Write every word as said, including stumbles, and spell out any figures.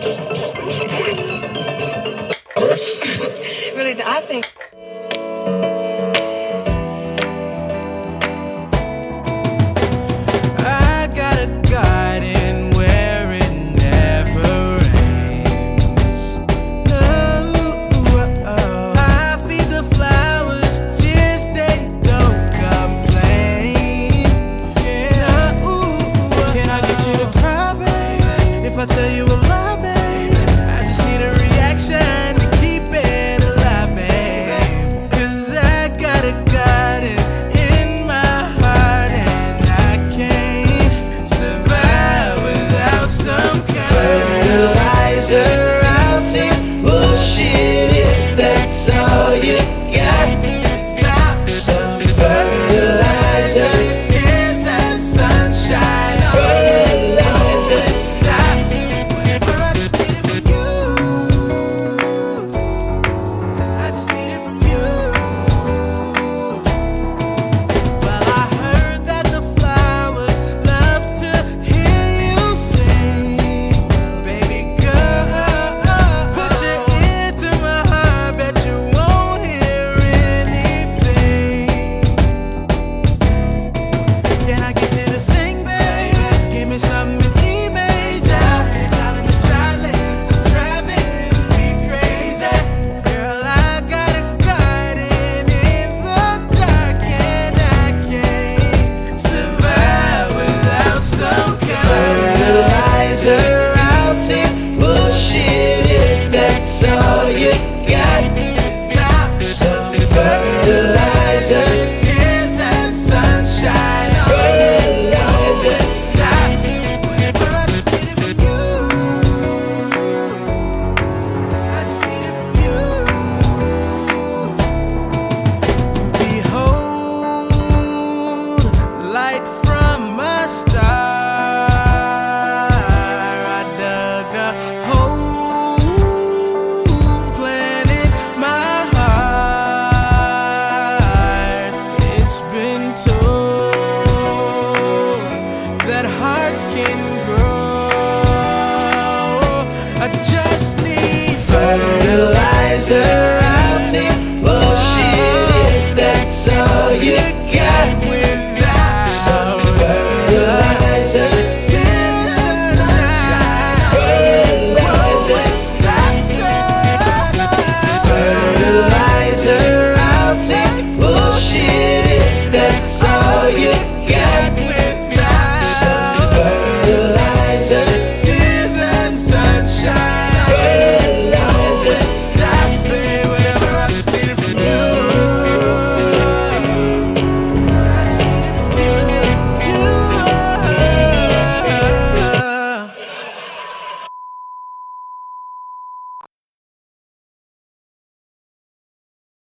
Really, I think. I got a garden where it never rains. Oh, oh, oh. I feed the flowers, tears they don't complain. Yeah, ooh, ooh. Can I get you to cry, babe? If I tell you a lie, babe, I just need a reaction to keep it alive, babe. 'Cause I got a garden in my heart, and I can't survive without some kind fertilizer. I'll take bullshit if that's all you got. Without some fertilizer, tears and sunshine. Fertilizer, stop. Whenever I just need it from you, I just need it from you. Well, I heard that the flowers love to hear you sing. Baby girl, put your ear to my heart, bet you won't hear anything. Can I get you to sing, baby? Give me something E major. Down in the silence, driving me crazy. Girl, I got a garden in the dark, and I can't survive without some kind fertilizer. I'll take bullshit if that's all you got. Without some fertilizer, tears and sunshine. Fertilizer, stop. Whenever I just need it from you, I just need it from you. Behold, light from a star. I dug a hole, planted my heart. It's been told that hearts can grow. I just need fertilizer. I'll take bullshit if that's all you got.